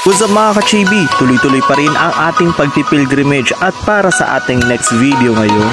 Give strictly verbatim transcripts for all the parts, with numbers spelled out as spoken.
What's up mga ka-chibi? Tuloy-tuloy pa rin ang ating pagpipilgrimage at para sa ating next video ngayon.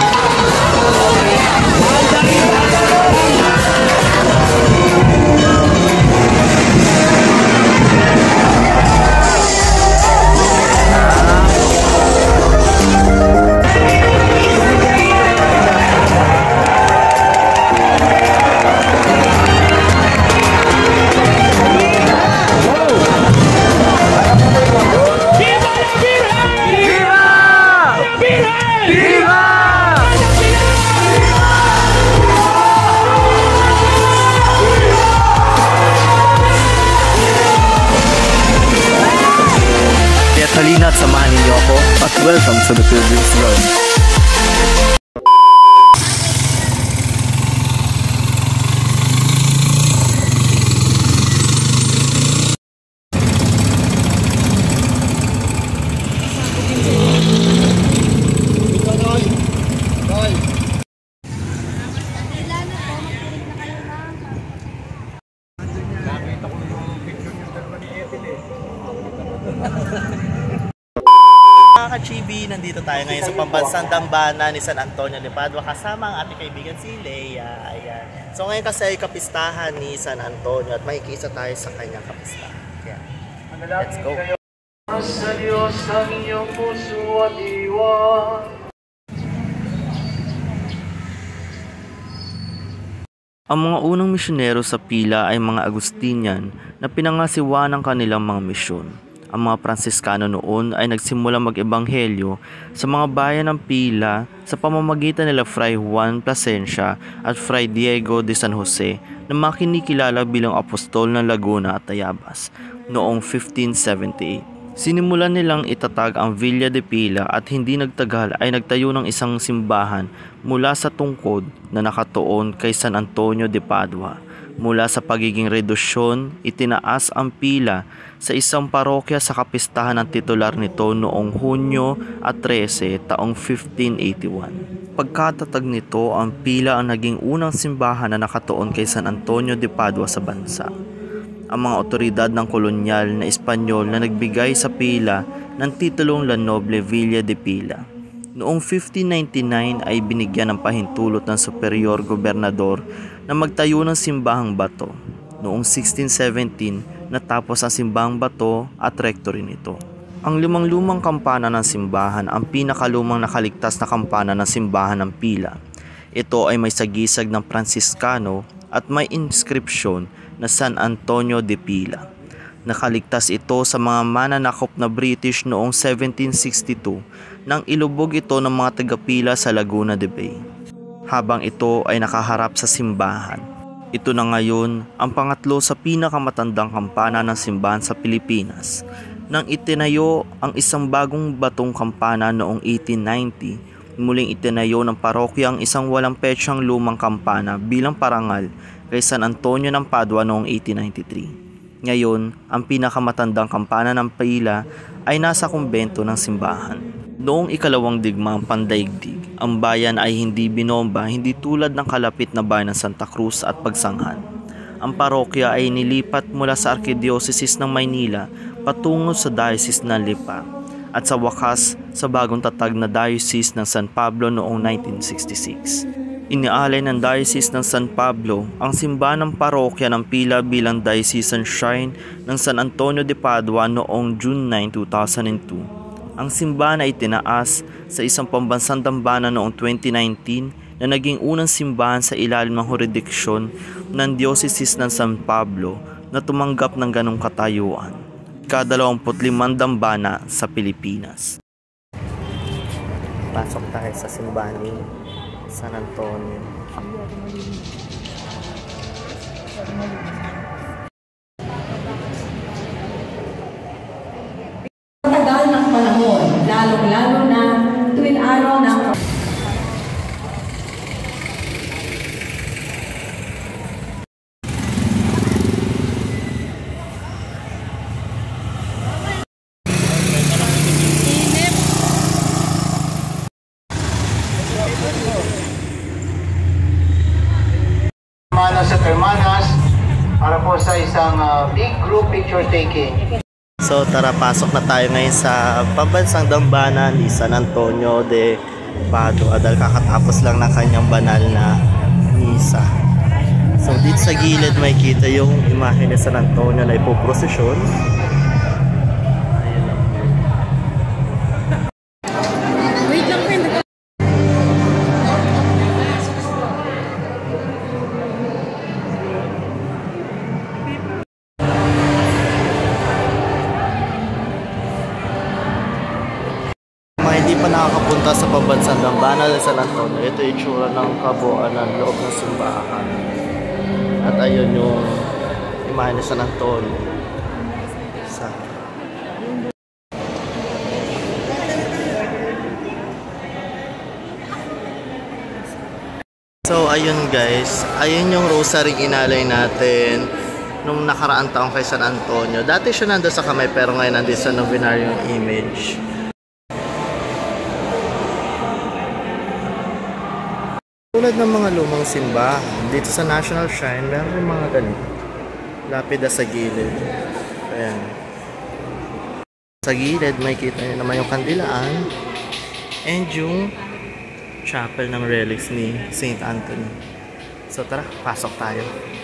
Halina at samahan ninyo ako at welcome to the Pilgrim's Road. Mga ka-chibi, nandito tayo ngayon sa pambansang dambana ni San Antonio de Padua kasama ang ating kaibigan si Leia. Ayan. So ngayon kasi ay kapistahan ni San Antonio at makikisa tayo sa kanyang kapistahan. Kaya, let's go! Sa Diyos ang iyong puso at iwan. Ang mga unang misyonero sa pila ay mga Agustinian na pinangasiwa ng kanilang mga misyon. Ang mga Pransiskano noon ay nagsimula mag-ebanghelyo sa mga bayan ng pila sa pamamagitan nila Fray Juan Plasencia at Fray Diego de San Jose na makinikilala bilang apostol ng Laguna at Tayabas noong fifteen seventy-eight. Sinimulan nilang itatag ang Villa de Pila at hindi nagtagal ay nagtayo ng isang simbahan mula sa tungkod na nakatuon kay San Antonio de Padua. Mula sa pagiging redusyon, itinaas ang pila sa isang parokya sa kapistahan ng titular nito noong Hunyo at trese taong fifteen eighty-one. Pagkatatag nito, ang pila ang naging unang simbahan na nakatuon kay San Antonio de Padua sa bansa. Ang mga otoridad ng kolonyal na Espanyol na nagbigay sa pila ng titulong La Noble Villa de Pila. Noong fifteen ninety-nine ay binigyan ng pahintulot ng superior gobernador na magtayo ng simbahang bato. Noong sixteen seventeen, natapos ang simbahang bato at rectory nito. Ang limang lumang kampana ng simbahan ang pinakalumang nakaligtas na kampana ng simbahan ng pila. Ito ay may sagisag ng Pransiskano at may inscription na San Antonio de Pila. Nakaligtas ito sa mga mananakop na British noong seventeen sixty-two nang ilubog ito ng mga taga-pila sa Laguna de Bay. Habang ito ay nakaharap sa simbahan. Ito na ngayon ang pangatlo sa pinakamatandang kampana ng simbahan sa Pilipinas. Nang itinayo ang isang bagong batong kampana noong eighteen ninety, muling itinayo ng parokya ang isang walang petsang lumang kampana bilang parangal kay San Antonio ng Padua noong eighteen ninety-three. Ngayon, ang pinakamatandang kampana ng pila ay nasa kumbento ng simbahan. Noong ikalawang digmaang pandaigdig, ang bayan ay hindi binomba, hindi tulad ng kalapit na bayan ng Santa Cruz at Pagsanghan. Ang parokya ay nilipat mula sa Arkidiocese ng Maynila patungo sa Diocese ng Lipa at sa wakas sa bagong tatag na Diocese ng San Pablo noong nineteen sixty-six. Inialay ng Diocese ng San Pablo ang simbahan ng parokya ng pila bilang diocesan shrine ng San Antonio de Padua noong June ninth, two thousand two. Ang simbahan ay tinaas sa isang pambansang dambana noong twenty nineteen na naging unang simbahan sa ilalim ng jurisdiksyon ng Diocese ng San Pablo na tumanggap ng ganong katayuan. Ikadalawamput limang dambana sa Pilipinas. Pasok tayo sa simbahan ni San Antonio. Tagal ng panahon, lalong-lalo na tuwing araw ng Hermanos at hermanas, para po sa isang uh, big group picture taking. So tara, pasok na tayo ngayon sa pambansang dambana ni San Antonio de Padua dahil kakatapos lang ng kanyang banal na misa. So dito sa gilid may kita yung imahe ni San Antonio na ipoprosesyon. Wait lang, friend. Mga hindi pa nakakapunta sa pambansang dambana ni San Antonio, ito yung itsura ng kabuuan ng loob ng simbahan. At ayun yung imahe ni San Antonio. Sa So ayun guys, ayun yung rosary inalay natin nung nakaraang taong kay San Antonio. Dati siya nandun sa kamay pero ngayon nandun sa novenaryong image. Tulad ng mga lumang simbahan, dito sa National Shrine, meron yung mga ganito. Lapida sa gilid. Ayan. Sa gilid, may kita nyo naman yung kandilaan and yung chapel ng relics ni Saint Anthony. So tara, pasok tayo.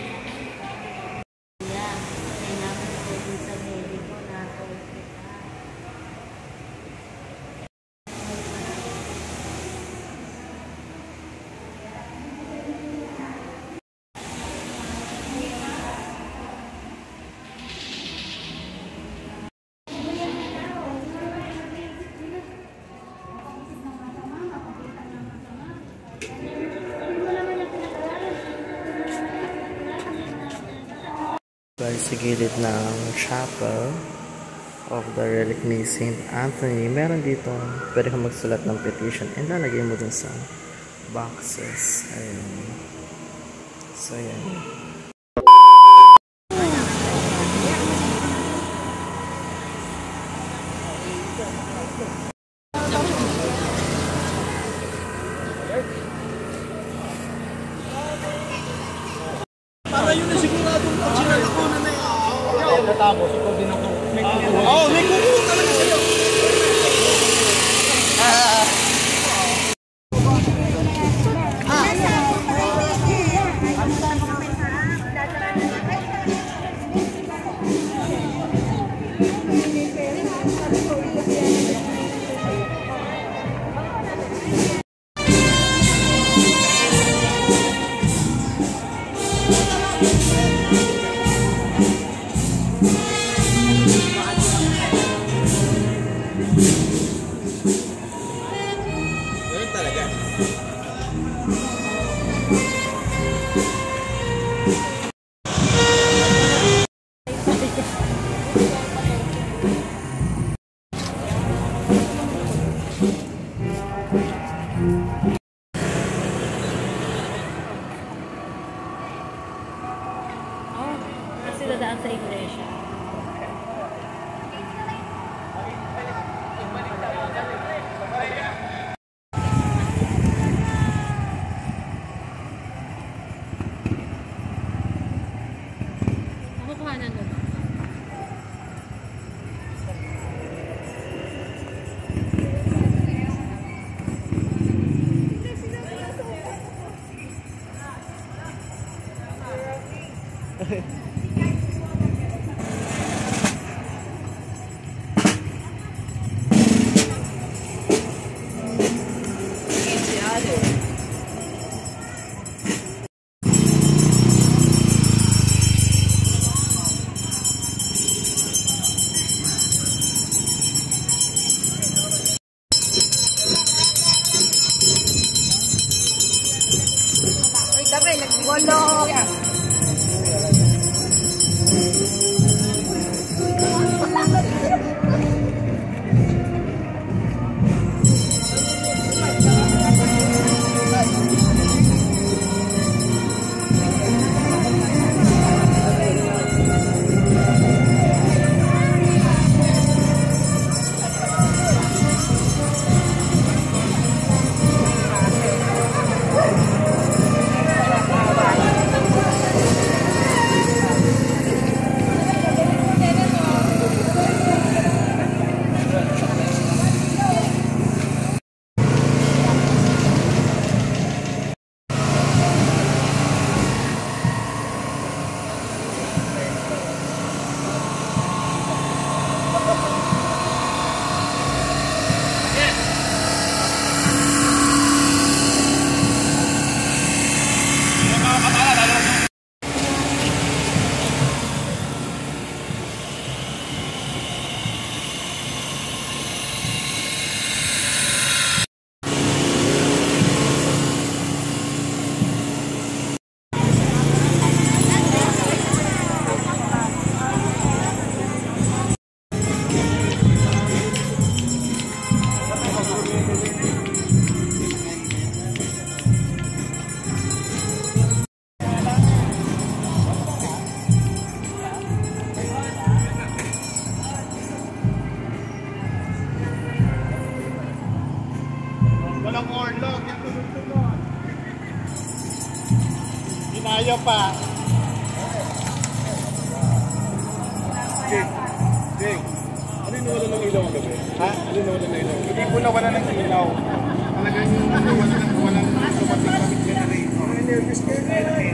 Guys, sa gilid ng chapel of the relic ni Saint Anthony, meron dito pwede kang magsulat ng petition and lalagay mo dun sa boxes. Ayun. So yan. Para yun na siguradong pagsinan ako na may ako natapos, ikaw din ako. Oo, may kukuha talaga sa'yo. Kaya pa. Jake, Jake, ano yung nawala ng ilaw ang gabi? Ha? Ano yung nawala ng ilaw? Hindi po nawala ng ilaw. Talagang nawala ng walang automatic generator. Ano yung nervous kayo na yun?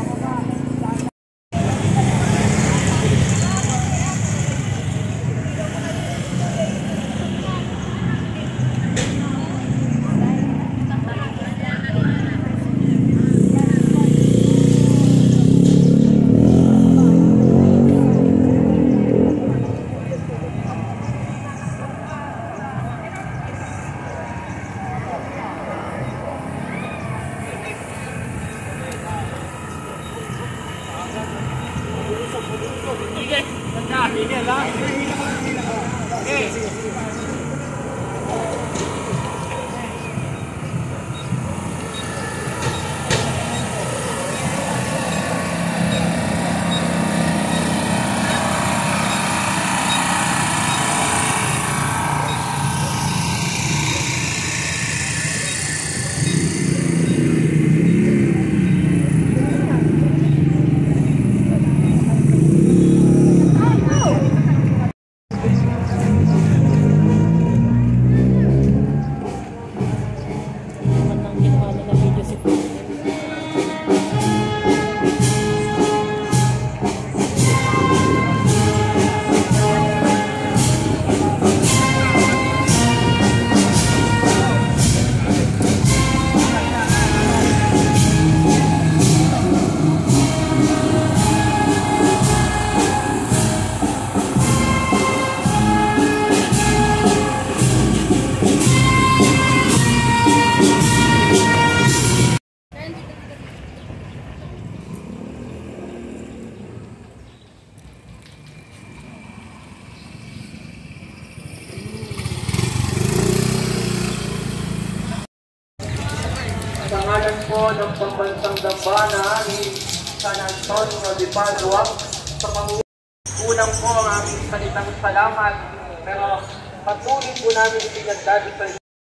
Sa ngalan po ng pambansang dambana ni San Antonio de Padua, sa pangunang po ang aming salitang salamat, pero patuloy po namin pinagdadasal.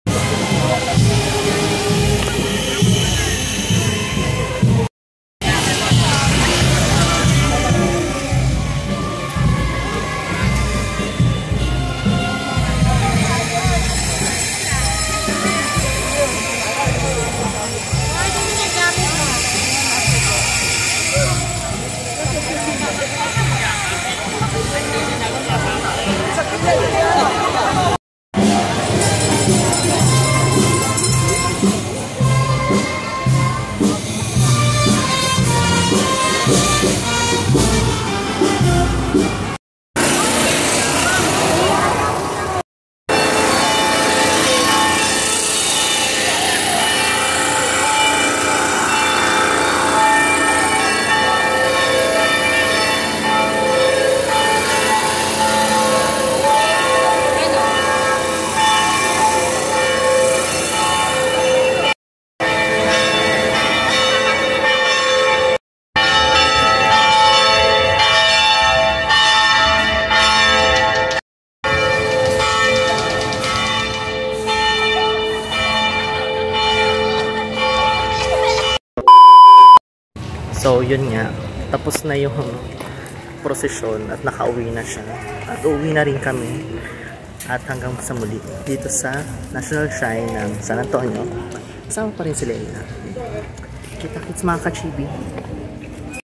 So yun nga, tapos na yung prosesyon at nakauwi na siya. At uwi na rin kami. At hanggang sa muli dito sa National Shrine ng San Antonio. Kasama pa rin si Leila. Kita-kits mga ka-chibi.